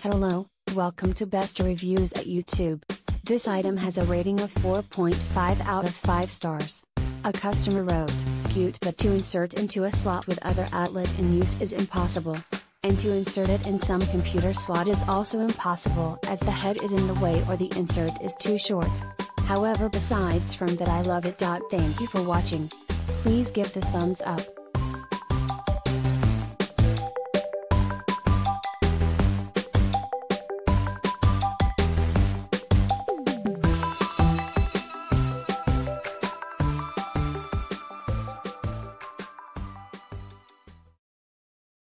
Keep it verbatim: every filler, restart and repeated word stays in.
Hello, welcome to Best Reviews at YouTube. This item has a rating of four point five out of five stars. A customer wrote, "Cute, but to insert into a slot with other outlet in use is impossible. And to insert it in some computer slot is also impossible as the head is in the way or the insert is too short. However, besides from that, I love it. Thank you for watching. Please give the thumbs up.